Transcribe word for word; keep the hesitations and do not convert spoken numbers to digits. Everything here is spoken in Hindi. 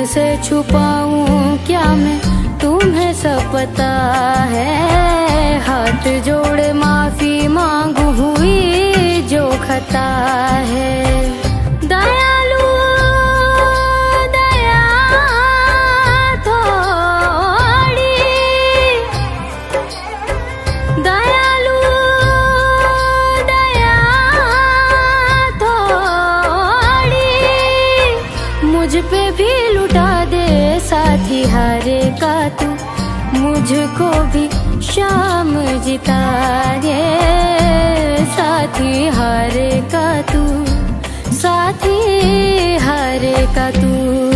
तुमसे छुपाऊं क्या मैं, तुम्हें सब पता है। हाथ जोड़ माफी मांगू हुई जो खता है। दयालु दया थोड़ी, दयालु दया थोड़ी, मुझ पे भी लुटा दे साथी हारे का तू। मुझको भी शाम जिता दे साथी हारे का तू, साथी हारे का तू।